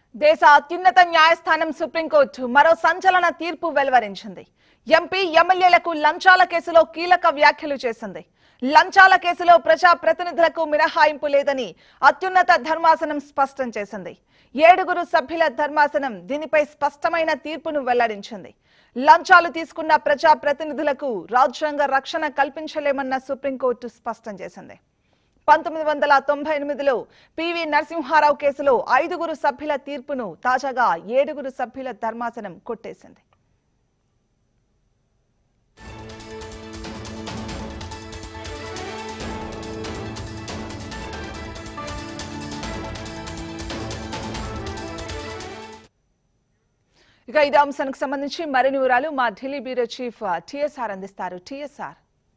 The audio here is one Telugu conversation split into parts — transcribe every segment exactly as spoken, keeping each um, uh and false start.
దేశ అత్యున్నత న్యాయస్థానం సుప్రీంకోర్టు మరో సంచలన తీర్పు వెలువరించింది. ఎంపీ ఎమ్మెల్యేలకు లంచాల కేసులో కీలక వ్యాఖ్యలు చేసింది. లంచాల కేసులో ప్రజా ప్రతినిధులకు మినహాయింపు లేదని అత్యున్నత ధర్మాసనం స్పష్టం చేసింది. ఏడుగురు సభ్యుల ధర్మాసనం దీనిపై స్పష్టమైన తీర్పును వెల్లడించింది. లంచాలు తీసుకున్న ప్రజా ప్రతినిధులకు రాజ్యాంగ రక్షణ కల్పించలేమన్న సుప్రీంకోర్టు స్పష్టం చేసింది. పంతొమ్మిది వందల తొంభై ఎనిమిదిలో పివి నరసింహారావు కేసులో ఐదుగురు సభ్యుల తీర్పును తాజాగా ఏడుగురు సభ్యుల ధర్మాసనం కొట్టేసింది. ఇక ఇదే అంశానికి సంబంధించి మరిన్ని వివరాలు మా ఢిల్లీ బ్యూరో చీఫ్ టిఎస్ఆర్ అందిస్తారు. టిఎస్ఆర్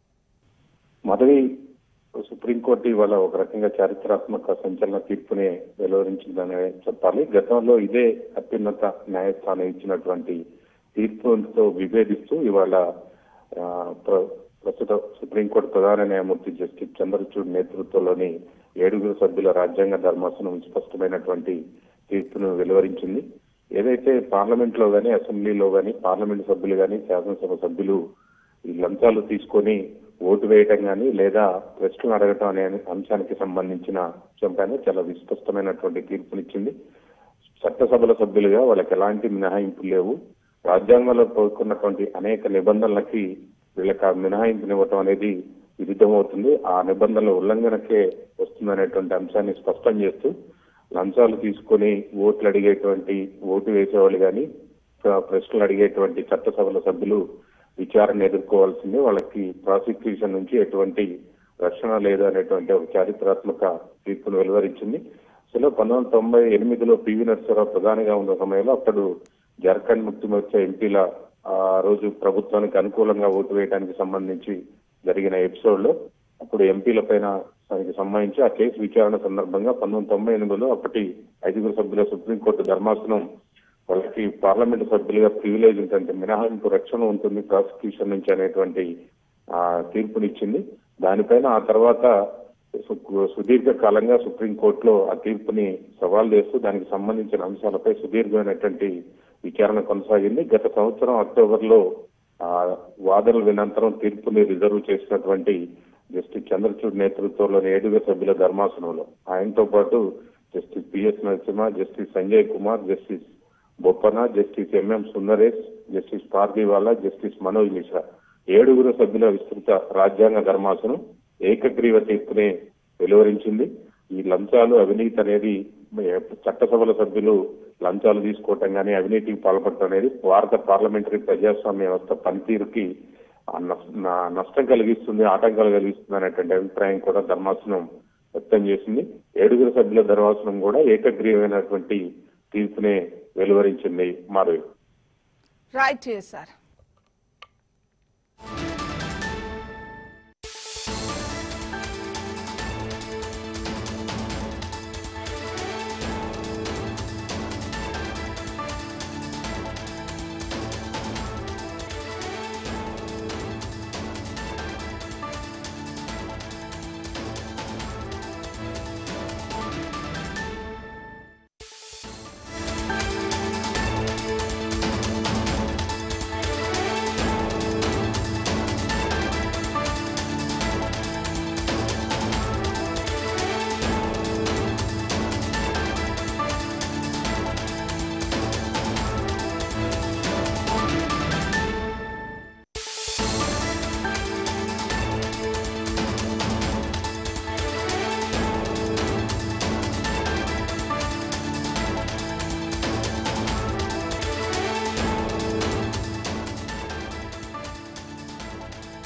మొదటి సుప్రీంకోర్టు ఇవాళ ఒక రకంగా చారిత్రాత్మక సంచలన తీర్పునే వెలువరించిందని చెప్పాలి. గతంలో ఇదే అత్యున్నత న్యాయస్థానం ఇచ్చినటువంటి తీర్పుతో విభేదిస్తూ ఇవాళ ప్రస్తుత సుప్రీంకోర్టు ప్రధాన న్యాయమూర్తి జస్టిస్ చంద్రచూడ్ నేతృత్వంలోని ఏడుగురు సభ్యుల రాజ్యాంగ ధర్మాసనం స్పష్టమైనటువంటి తీర్పును వెలువరించింది. ఏదైతే పార్లమెంట్ లో గానీ, అసెంబ్లీలో గానీ, పార్లమెంట్ సభ్యులు గానీ, శాసనసభ సభ్యులు ఈ లంచాలు తీసుకొని ఓటు వేయటం కానీ లేదా ప్రశ్నలు అడగటం అనే అంశానికి సంబంధించిన అంశం కానీ చాలా విస్పష్టమైనటువంటి తీర్పునిచ్చింది. చట్టసభల సభ్యులుగా వాళ్ళకి ఎలాంటి మినహాయింపులు లేవు. రాజ్యాంగంలో పేర్కొన్నటువంటి అనేక నిబంధనలకి వీళ్ళకి ఆ మినహాయింపునివ్వటం అనేది విరుద్ధమవుతుంది. ఆ నిబంధనల ఉల్లంఘనకే వస్తుందనేటువంటి అంశాన్ని స్పష్టం చేస్తూ లంచాలు తీసుకొని ఓట్లు అడిగేటువంటి ఓటు వేసేవాళ్ళు కానీ, ప్రశ్నలు అడిగేటువంటి చట్టసభల సభ్యులు విచారణ ఎదుర్కోవాల్సింది. వాళ్ళకి ప్రాసిక్యూషన్ నుంచి ఎటువంటి రక్షణ లేదు అనేటువంటి ఒక చారిత్రాత్మక తీర్పును వెలువరించింది. అసలు పంతొమ్మిది వందల తొంభై ఎనిమిదిలో పివి నరసింహారావు ప్రధానిగా ఉన్న సమయంలో అప్పుడు జార్ఖండ్ ముక్తి మోర్చా ఎంపీల ఆ రోజు ప్రభుత్వానికి అనుకూలంగా ఓటు వేయడానికి సంబంధించి జరిగిన ఎపిసోడ్ లో అప్పుడు ఎంపీల పైన దానికి సంబంధించి ఆ కేసు విచారణ సందర్భంగా పంతొమ్మిది వందల తొంభై ఎనిమిదిలో అప్పటి ఐదుగురు సభ్యుల సుప్రీంకోర్టు ధర్మాసనం వాళ్ళకి పార్లమెంటు సభ్యులుగా ప్రివిలేజ్ ఉంటుంది, మినహాయింపు రక్షణ ఉంటుంది ప్రాసిక్యూషన్ నుంచి అనేటువంటి ఆ తీర్పునిచ్చింది. దానిపైన ఆ తర్వాత సుదీర్ఘ కాలంగా సుప్రీంకోర్టులో ఆ తీర్పుని సవాల్ చేస్తూ దానికి సంబంధించిన అంశాలపై సుదీర్ఘమైనటువంటి విచారణ కొనసాగింది. గత సంవత్సరం అక్టోబర్ లో ఆ వాదనలు వినంతరం తీర్పుని రిజర్వ్ చేసినటువంటి జస్టిస్ చంద్రచూడ్ నేతృత్వంలోని ఏడుగురు సభ్యుల ధర్మాసనంలో ఆయనతో పాటు justice PS Narasimha, justice Sanjay Kumar, justice Boppana, justice MM Sundaresh, justice Pardiwala, justice Manoj Mishra ఏడుగురు సభ్యుల విస్తృత రాజ్యాంగ ధర్మాసనం ఏకగ్రీవ తీర్పునే వెలువరించింది. ఈ లంచాలు అవినీతి అనేది చట్టసభల సభ్యులు లంచాలు తీసుకోవటం కానీ అవినీతికి పాల్పడటం అనేది భారత పార్లమెంటరీ ప్రజాస్వామ్య వ్యవస్థ పనితీరుకి నష్టం కలిగిస్తుంది, ఆటంకాలు కలిగిస్తుంది అనేటువంటి అభిప్రాయం కూడా ధర్మాసనం వ్యక్తం చేసింది. ఏడుగురు సభ్యుల ధర్మాసనం కూడా ఏకగ్రీవమైనటువంటి తీర్పునే వెలువరించింది. Madhavi right sir.